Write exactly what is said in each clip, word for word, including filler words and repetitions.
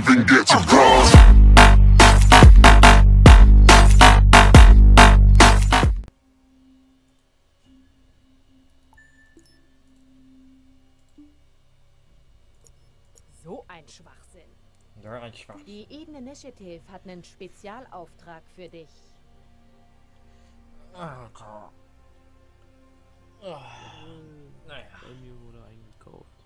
even get to cross. So ein Schwachsinn. Ja, ein Schwach. Die Eden Initiative hat einen Spezialauftrag für dich. Alter. Oh, naja. Bei mir wurde eingekauft.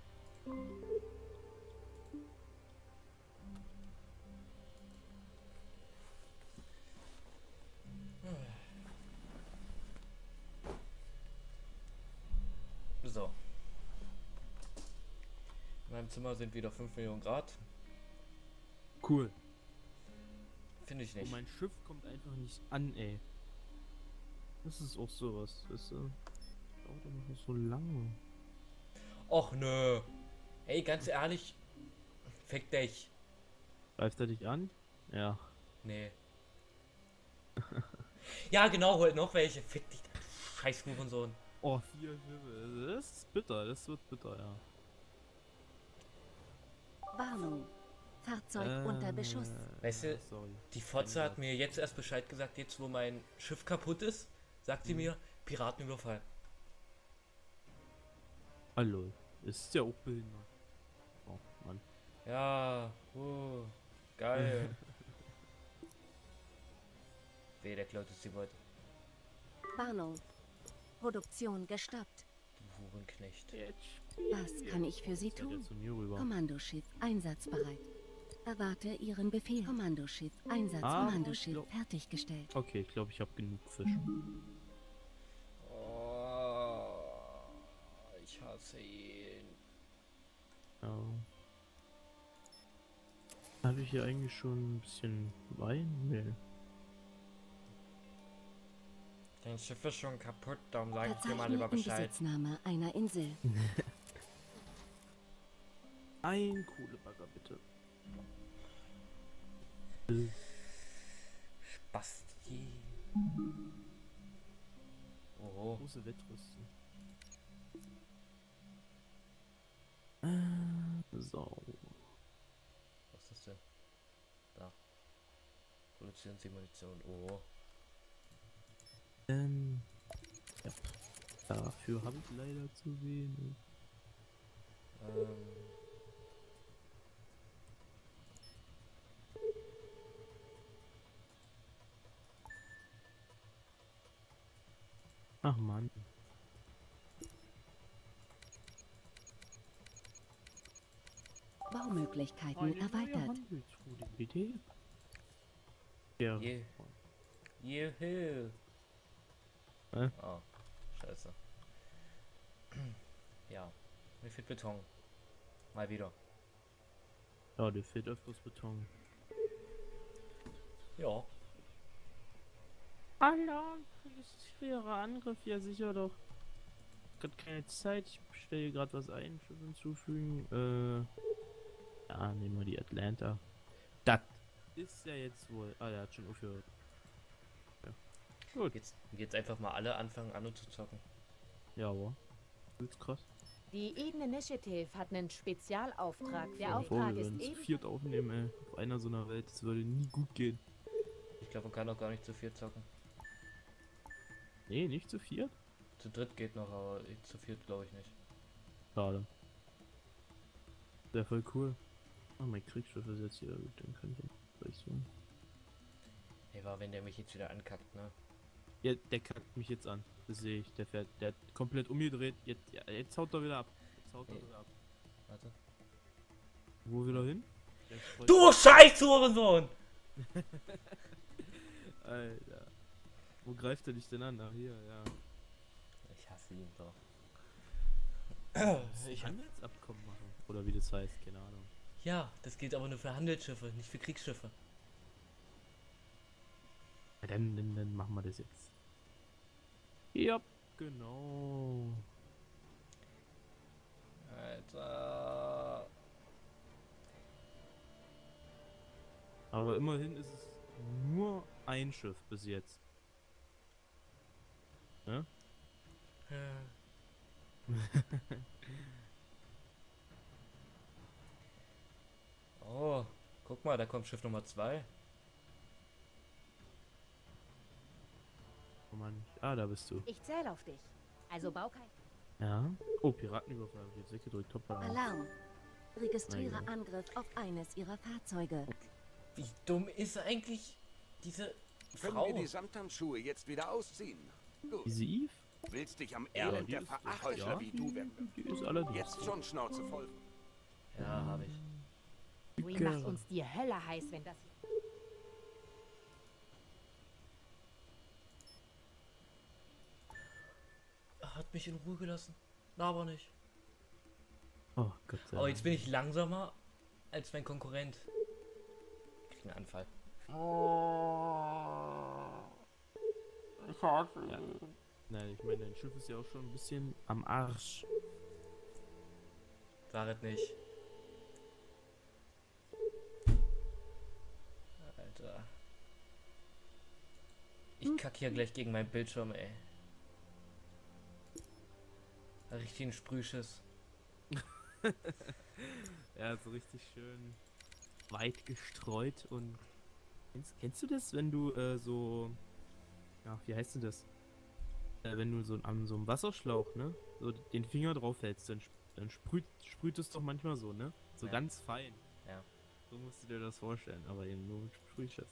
So. In meinem Zimmer sind wieder fünf Millionen Grad. Cool. Finde ich Und nicht. mein Schiff kommt einfach nicht an, ey. Das ist auch sowas, weißt du? Dauert immer noch so lange. Och nö. Hey, ganz ehrlich. Fick dich. Greift er dich an? Ja. Nee. Ja, genau, holt noch welche. Fick dich. Scheiß Hurensohn. Oh, vier Schiffe. Das ist bitter, das wird bitter, ja. Warnung. Fahrzeug Äh, unter Beschuss. Weißt du, ja, sorry. Die Fotze hat mir jetzt erst Bescheid gesagt, jetzt wo mein Schiff kaputt ist, sagt sie Mhm. mir, Piratenüberfall. Hallo. Ist ja auch behindert. Oh, Mann. Ja, uh, geil. Weh, der klaut jetzt die Beute. Warnung. Produktion gestoppt. Du Hurenknecht. Was kann ich für Sie Fährt tun? jetzt zu mir rüber. Kommandoschiff einsatzbereit. Erwarte Ihren Befehl. Kommandoschiff Einsatz. Ah, Kommandoschiff ich glaub- fertiggestellt. Okay, ich glaube, ich habe genug Fisch. Oh, ich hasse ihn. Ja. Habe ich hier eigentlich schon ein bisschen Wein? Nee. Dein Schiff ist schon kaputt, darum sage ich dir mal lieber Verzeichne Bescheid. Inbesitznahme einer Insel. Ein Kohlebagger, bitte. Spasti. Oh, Große Wettrüstung. Äh, so. was ist das denn? Da. Produzieren Sie Munition. Oh. Ähm. Ja. Dafür habe ich leider zu wenig. Ähm. Ach Mann. Baumöglichkeiten erweitert. Bitte? Ja. Je. Juhu. Hä? Oh, scheiße. Ja, mir fehlt Beton. Mal wieder. Ja, dir fehlt öfters Beton. Ja. Alarm! Schwerer Angriff, ja sicher doch. Gerade keine Zeit, ich stelle gerade was ein, Schiff hinzufügen. Äh. Ja, nehmen wir die Atlanta. Das ist ja jetzt wohl. Ah, der hat schon aufgehört. Ja. Gut. Jetzt, jetzt einfach mal alle anfangen an und zu zocken. Ja, aber. Ist krass. Die Eden Initiative hat einen Spezialauftrag. Der Stell dir vor, Auftrag wir ist würden zu eben... viert aufnehmen, ey. Auf einer so einer Welt, das würde nie gut gehen. Ich glaube, man kann auch gar nicht zu viel zocken. Nee, nicht zu viert? Zu dritt geht noch, aber zu viert glaube ich nicht. Schade. Wäre voll cool. Ah, mein Kriegsschiff ist jetzt hier, gut, dann könnte ich so. Hey, war, wenn der mich jetzt wieder ankackt, ne? Ja, der kackt mich jetzt an. Das sehe ich. Der fährt, der hat komplett umgedreht. Jetzt, ja, jetzt haut er wieder ab. Jetzt haut er Nee. wieder ab. Warte. Wo will er hin? Der freut- Du scheiß Hurensohn! Alter. Wo greift er dich denn an? Ach, hier, ja. Ich hasse ihn doch. Ich Handelsabkommen machen. Oder wie das heißt, keine Ahnung. Ja, das gilt aber nur für Handelsschiffe, nicht für Kriegsschiffe. Ja, dann, dann, dann machen wir das jetzt. Ja, genau. Alter. Aber immerhin ist es nur ein Schiff bis jetzt. Ne? Oh, guck guck mal, da kommt Schiff Nummer zwei. Oh Mann. Ah, da bist du. Ich zähle auf dich. Also bau kein... Ja. Oh, Piratenüberfall. Hab ich jetzt weggedrückt. Hoppala. Alarm. Registriere Nein. Angriff auf eines ihrer Fahrzeuge. Wie dumm ist eigentlich diese Können Frau? wir die Samthandschuhe jetzt wieder ausziehen? Gut. Diese Eve? Willst dich am Ja, Elend die der ist- Verachtheuchler ja, wie du werden? Die ist allerdings. Jetzt schon Schnauze voll. Ja, habe ich. Green macht uns die Hölle heiß, wenn das... Er hat mich in Ruhe gelassen. Na, aber nicht. Oh Gott sei Aber Dank. jetzt bin ich langsamer als mein Konkurrent. Ich krieg einen Anfall. Ja. Nein, ich meine, dein Schiff ist ja auch schon ein bisschen am Arsch. War es nicht. Alter. Ich kack hier gleich gegen meinen Bildschirm, ey. Richtig ein Sprühschiss. Ja, so richtig schön weit gestreut und... Kennst, kennst du das, wenn du äh, so... Ja, wie heißt denn das? Äh, wenn du so an so einem Wasserschlauch, ne? So den Finger drauf hältst, dann, sp dann sprüht, sprüht es doch manchmal so, ne? So Ja. ganz fein. Ja. So musst du dir das vorstellen, aber eben nur mit Sprühschiss.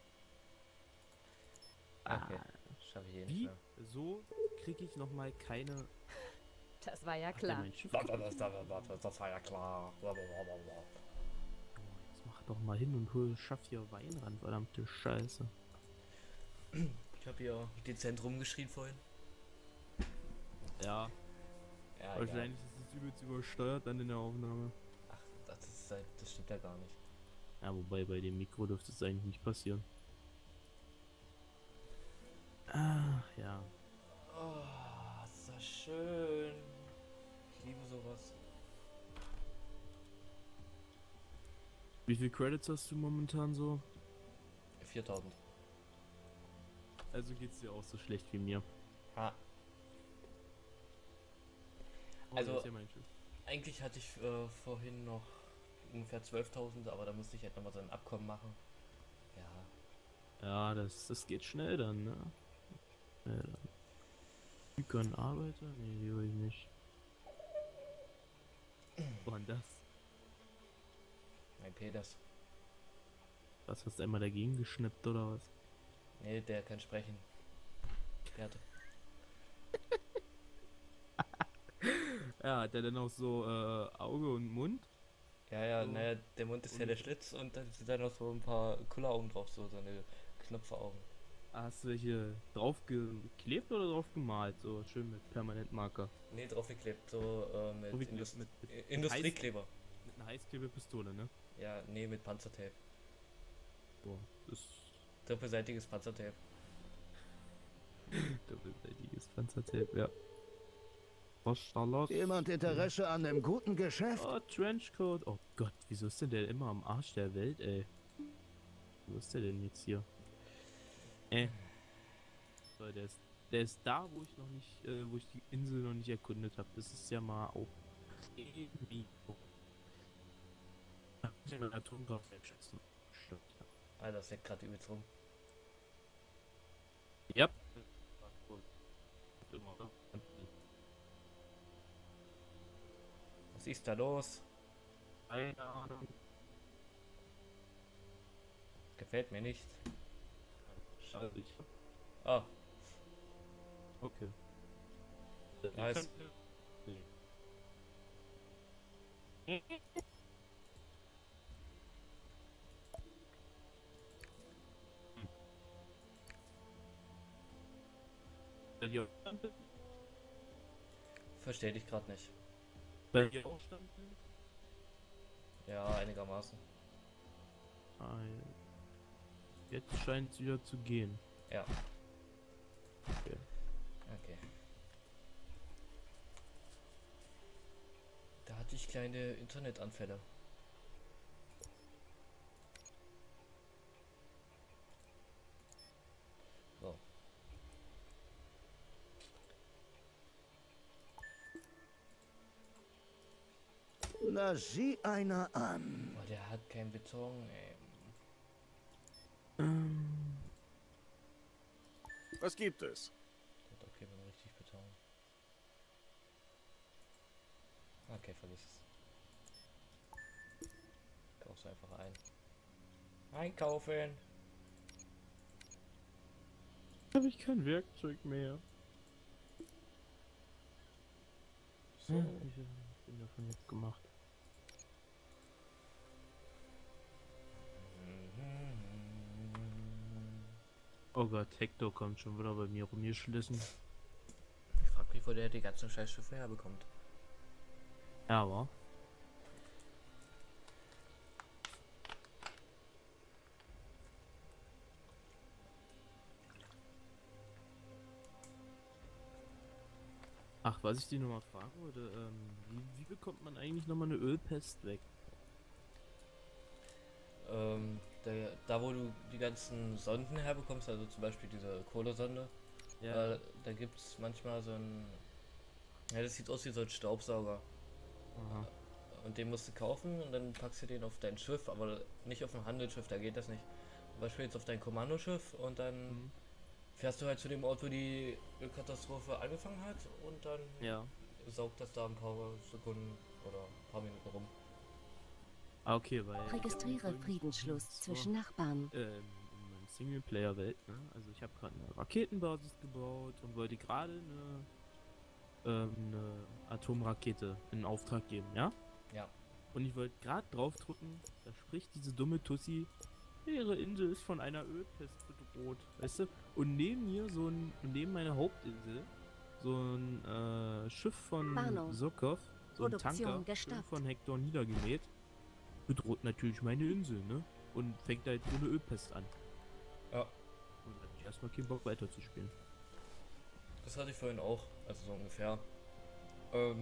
Okay. Schaffe ich eh nicht Wie? mehr. So kriege ich nochmal keine... Das war ja Hat der klar. mein Schiff Das, das, das, das, das war ja klar. Blablabla. Jetzt mach doch mal hin und hol, schaff hier Wein ran, verdammte Scheiße. Ich habe hier dezent rumgeschrien vorhin. Ja, Ja, egal. wahrscheinlich ist es übelst übersteuert dann in der Aufnahme. Ach, das, ist, halt- das stimmt ja gar nicht. Ja, wobei bei dem Mikro dürfte es eigentlich nicht passieren. Ah, ja. Oh, ist das schön. Ich liebe sowas. Wie viel Credits hast du momentan so? viertausend. Also geht's dir auch so schlecht wie mir. Ha, Oh, Also- das ist ja mein Schiff. eigentlich hatte ich äh, vorhin noch ungefähr zwölftausend, aber da musste ich halt nochmal so ein Abkommen machen. Ja, Ja, das, das geht schnell dann, ne? Schnell dann. Ykon Arbeiter? Nee, die will ich nicht. Wo war denn das? mein Peters. Was hast du einmal dagegen geschnippt oder was? Nee, der kann sprechen. Der hatte. Ja, hat der denn auch so äh, Auge und Mund? Ja, ja, So. naja, der Mund ist ja der Schlitz und dann sind da noch so ein paar Kulleraugen drauf, so, so eine Knopfaugen. Hast du welche drauf geklebt oder drauf gemalt? So schön mit Permanentmarker. Nee, draufgeklebt, so äh, mit, So wie Indust mit, mit, I- Industriekleber. mit einer Heißklebepistole, ne? Ja, nee, mit Panzertape. So, das Doppelseitiges Panzertape. doppelseitiges Panzertape, ja. Was ist da los? Jemand Interesse an einem guten Geschäft? Oh, Trenchcoat. Oh Gott, wieso ist denn der immer am Arsch der Welt, ey? Wo ist der denn jetzt hier? Äh. So, der ist, der ist da, wo ich noch nicht, äh, wo ich die Insel noch nicht erkundet habe. Das ist ja mal auch irgendwie. Ach, ich muss meine Atomkraftwerk schätzen. Stimmt, ja. Ah, das leckt gerade übelst rum. Ja. Was ist da los? Keine Ahnung. Gefällt mir nicht. Schade, ich. Ah, Okay. Nice. Bei dir verstehe dich gerade nicht. Bei dir auch stand? Ja, einigermaßen. Ah, jetzt scheint es wieder zu gehen. Ja. Okay. Okay. Da hatte ich kleine Internetanfälle. So. Na, sieh einer an. Oh, der hat keinen Beton, ey. Ähm, Was gibt es? Gut, okay, wenn richtig betonen. Okay, vergiss es. Kaufst du einfach ein. Einkaufen! habe ich kein Werkzeug mehr. So. Hm, Ich bin davon jetzt gemacht. Oh Gott, Hector kommt schon wieder bei mir rumgeschlissen. Ich frag mich, wo der die ganzen Scheißschiffe herbekommt. Ja, aber. Ach, was ich dir nochmal fragen wollte, ähm, wie, wie bekommt man eigentlich nochmal eine Ölpest weg? Ähm, der, da wo du die ganzen Sonden herbekommst, also zum Beispiel diese Kohlesonde, äh, da gibt es manchmal so ein. Ja, das sieht aus wie so ein Staubsauger. Aha. Und den musst du kaufen und dann packst du den auf dein Schiff, aber nicht auf ein Handelsschiff, da geht das nicht. Zum Beispiel jetzt auf dein Kommandoschiff und dann Mhm. fährst du halt zu dem Ort, wo die Ölkatastrophe angefangen hat und dann Ja. saugt das da ein paar Sekunden oder ein paar Minuten rum. Ah, okay, weil. Registriere Friedensschluss So. zwischen Nachbarn. Ähm, in meiner Singleplayer-Welt, ne? Also ich habe gerade eine Raketenbasis gebaut und wollte gerade eine, ähm, eine Atomrakete in Auftrag geben, ja? Ja. Und ich wollte gerade draufdrücken, da spricht diese dumme Tussi, ihre Insel ist von einer Ölpest bedroht, weißt du? Und neben mir so ein, neben meiner Hauptinsel, so ein äh, Schiff von Warnung. Sokov, so ein Produktion Tanker, schön gestoppt. von Hector niedergemäht, bedroht natürlich meine Insel, ne? Und fängt halt so eine Ölpest an. Ja. Und dann hatte ich erstmal keinen Bock weiterzuspielen. Das hatte ich vorhin auch, also so ungefähr. Ähm,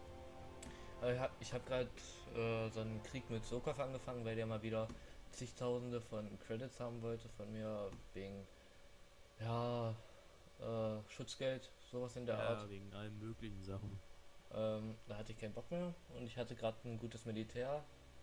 äh, ich hab, ich hab gerade äh, so einen Krieg mit Sokov angefangen, weil der mal wieder zigtausende von Credits haben wollte von mir, wegen, ja, äh, Schutzgeld, sowas in der Art. Ja, wegen allen möglichen Sachen. Ähm, da hatte ich keinen Bock mehr und ich hatte gerade ein gutes Militär.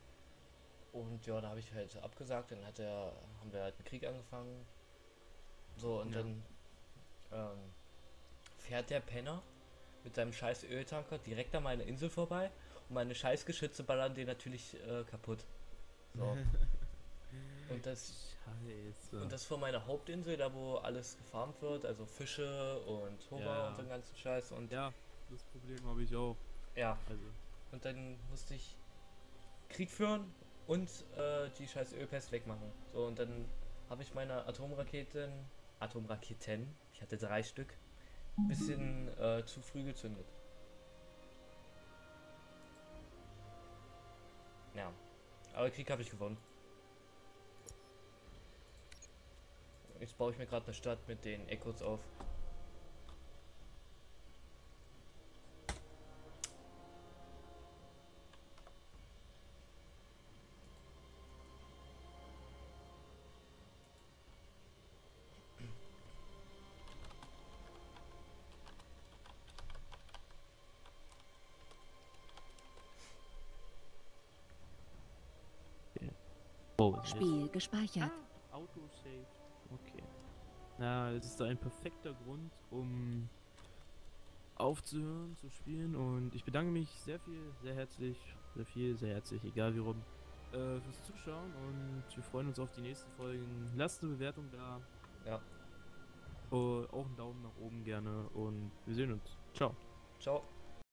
Und ja, da habe ich halt abgesagt, dann hat er, haben wir halt einen Krieg angefangen. So, und Ja. dann ähm, fährt der Penner mit seinem scheiß Öltanker direkt an meine Insel vorbei und meine scheiß Geschütze ballern den natürlich äh, kaputt. So. Und das Scheiße. und das von meiner Hauptinsel, da wo alles gefarmt wird, also Fische und Hummer Ja. und so einen ganzen Scheiß und Ja, das Problem habe ich auch. ja. Also, Und dann musste ich Krieg führen und äh, die scheiß Ölpest wegmachen. So, und dann habe ich meine Atomraketen, Atomraketen, ich hatte drei Stück, ein bisschen äh, zu früh gezündet. Ja, aber Krieg habe ich gewonnen. Jetzt baue ich mir gerade eine Stadt mit den Echos auf. oh, jetzt- Spiel gespeichert. Ah, Autosave. Okay. Na, es ist ein perfekter Grund, um aufzuhören, zu spielen. Und ich bedanke mich sehr viel, sehr herzlich, sehr viel, sehr herzlich, egal wie rum, äh, fürs Zuschauen. Und wir freuen uns auf die nächsten Folgen. Lasst eine Bewertung da. Ja, Oh, auch einen Daumen nach oben gerne. Und wir sehen uns. Ciao. ciao.